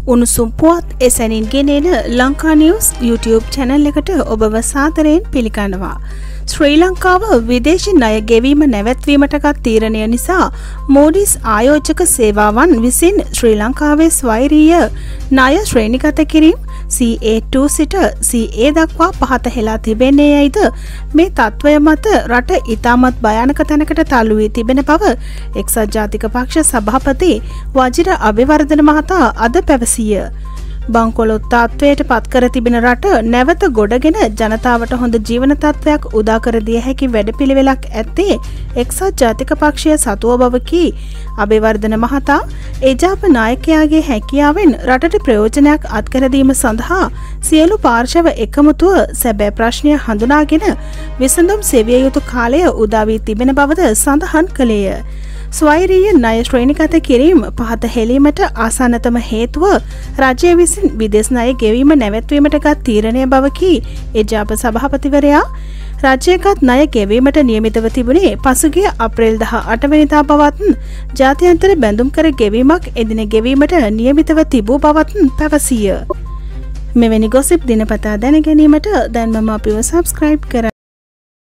උණුසුම් පුවත් එසැනින් ගෙනෙන ලංකා නිවුස් YouTube channel එකට ඔබව සාදරයෙන් පිළිගන්නවා. ශ්‍රී ලංකාව විදේශී ණය ගෙවීම නැවැත්වීමටගත් තීරණය නිසා මෝඩිස් ආයෝජක සේවාවන් විසින් ශ්‍රී ලංකාවේ ස්වෛරීය ණය ශ්‍රේණිගත කිරීම CA2 සිට CA දක්වා පහත හෙලා තිබෙන්නේ යයිද මේ තත්ත්වය මත රට ඉතාමත් භයානක තැනකට තල්ලු වී තිබෙන බව එක්සත් ජාතික පක්ෂ සභාපති වජිර අබේවර්ධන මහතා අද පැවසිය. බංකොලොත් තත්ත්වයට පත් කර තිබෙන රට නැවත ගොඩගෙන ජනතාවට හොඳ ජීවන තත්ත්වයක් උදා කර දිය හැකි වැඩපිළිවෙලක් ඇත්තේ එක්සත් ජාතික පක්ෂය සතුව බව කී අබේවර්ධන මහතා එජාප නායකයාගේ හැකියාවෙන් රටට ප්‍රයෝජනයක් අත්කර දීම සඳහා සියලු පාර්ශව එකමුතුව සැබෑ ප්‍රශ්නය හඳුනාගෙන විසඳුම් සෙවිය යුතු කාලය උදා වී තිබෙන බවද සඳහන් කළේය. ස්වෛරීය ණය ශ්‍රේණිගත කිරීම පහත හෙළීමට ආසන්නතම හේතුව රජය විසින් විදේශ ණය ගෙවීම නැවැත්වීමටගත් තීරණය බව කී එජාප සභාපතිවරයා රජයගත් ණය ගෙවීමට නියමිතව තිබුණේ පසුගිය අප්‍රේල් 18 වෙනිදා බවත් ජාත්‍යන්තර බැඳුම් කර ගෙවීමක් එදින ගෙවීමට නියමිතව තිබූ බවත් පැවසිය. මෙවැනි ගොසිප් දිනපතා දැන ගැනීමට දැන්මම අපිව සබ්ස්ක්‍රයිබ් කරන්න.